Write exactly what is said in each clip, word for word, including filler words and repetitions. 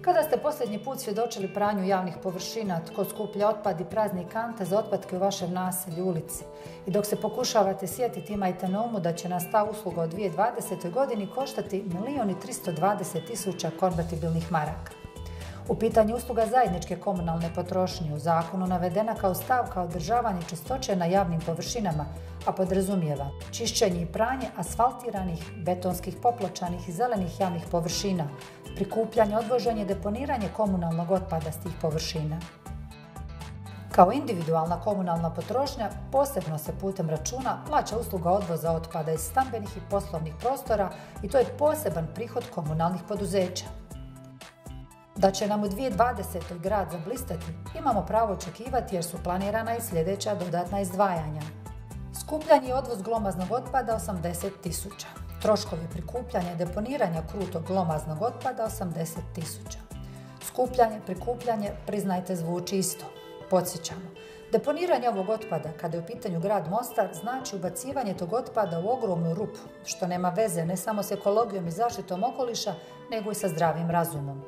Kada ste posljednji put svjedočili pranju javnih površina, tko skuplja otpad i prazni kante za otpadke u vašem naselju, ulici? I dok se pokušavate sjetiti, imajte na umu da će nas ta usluga u dvije tisuće dvadesetoj godini koštati milijun i tristo dvadeset tisuća konvertibilnih maraka. U pitanju usluga zajedničke komunalne potrošnje u zakonu navedena kao stavka održavanje čistoće na javnim površinama, a podrazumijeva čišćenje i pranje asfaltiranih, betonskih, popločanih i zelenih javnih površina, prikupljanje, odvoženje i deponiranje komunalnog otpada s tih površina. Kao individualna komunalna potrošnja, posebno se putem računa plaća usluga odvoza otpada iz stambenih i poslovnih prostora i to je poseban prihod komunalnih poduzeća. Da će nam u dvije tisuće dvadesetoj grad zablistati, imamo pravo očekivati jer su planirana i sljedeća dodatna izdvajanja. Skupljanje i odvoz glomaznog otpada osamdeset tisuća. Troškovi prikupljanja i deponiranja krutog glomaznog otpada osamdeset tisuća. Skupljanje, prikupljanje, priznajte, zvuči isto. Podsjećamo, deponiranje ovog otpada, kada je u pitanju grad Mostar, znači ubacivanje tog otpada u ogromnu rupu, što nema veze ne samo s ekologijom i zaštitom okoliša, nego i sa zdravim razumom.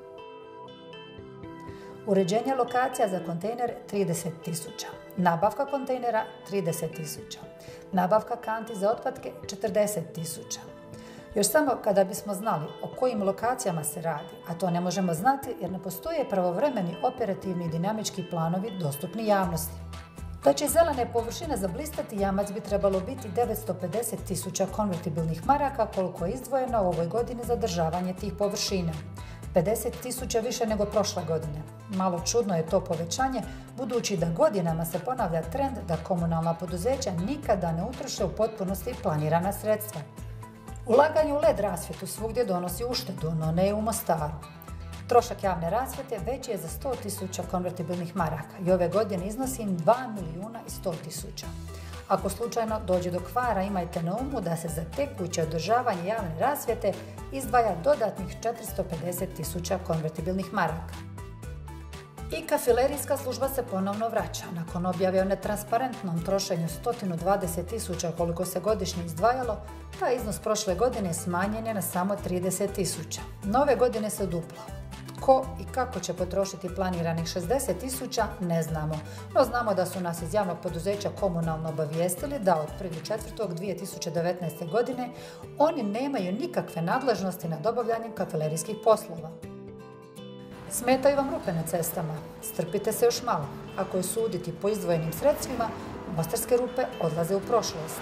Uređenje lokacija za kontejner trideset tisuća. Nabavka kontejnera trideset tisuća. Nabavka kanti za otpadke četrdeset tisuća. Još samo kada bismo znali o kojim lokacijama se radi, a to ne možemo znati jer ne postoje pravovremeni operativni i dinamički planovi dostupni javnosti. Da će zelene površine zablistati, jamac bi trebalo biti devetsto pedeset tisuća konvertibilnih maraka koliko je izdvojeno u ovoj godini za održavanje tih površina. pedeset tisuća više nego prošle godine. Malo čudno je to povećanje, budući da godinama se ponavlja trend da komunalna poduzeća nikada ne utroše u potpunosti planirana sredstva. Ulaganje u L E D rasvjetu svugdje donosi uštedu, no ne u Mostaru. Trošak javne rasvjete veći je za sto tisuća konvertibilnih maraka i ove godine iznosi dva milijuna i sto tisuća. Ako slučajno dođe do kvara, imajte na umu da se za tekuće održavanje javne rasvjete izdvaja dodatnih četiristo pedeset tisuća konvertibilnih maraka. I kafilerijska služba se ponovno vraća. Nakon objave o netransparentnom trošenju sto dvadeset tisuća koliko se godišnje izdvajalo, taj iznos prošle godine smanjen je na samo trideset tisuća. Nove godine se duplo. Ko i kako će potrošiti planiranih šezdeset tisuća ne znamo, no znamo da su nas iz javnog poduzeća komunalno obavijestili da od prvog četvrtog dvije tisuće devetnaeste. godine oni nemaju nikakve nadležnosti nad obavljanjem kafilerijskih poslova. Smetaju vam rupe na cestama? Strpite se još malo. Ako je suditi po izdvojenim sredstvima, mostarske rupe odlaze u prošlost.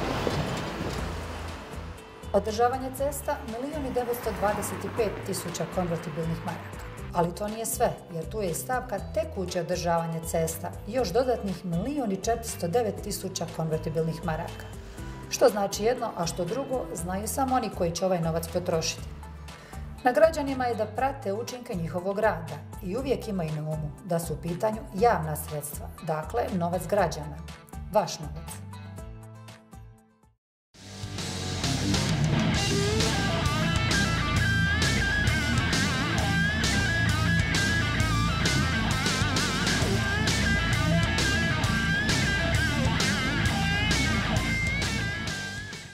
Održavanje cesta milijun devetsto dvadeset pet tisuća konvertibilnih maraka. Ali to nije sve, jer tu je i stavka tekuće održavanje cesta i još dodatnih milijun četiristo devet tisuća konvertibilnih maraka. Što znači jedno, a što drugo, znaju samo oni koji će ovaj novac potrošiti. Na građanima je da prate učinke njihovog rada i uvijek imaju na umu da su u pitanju javna sredstva, dakle novac građana, vaš novac.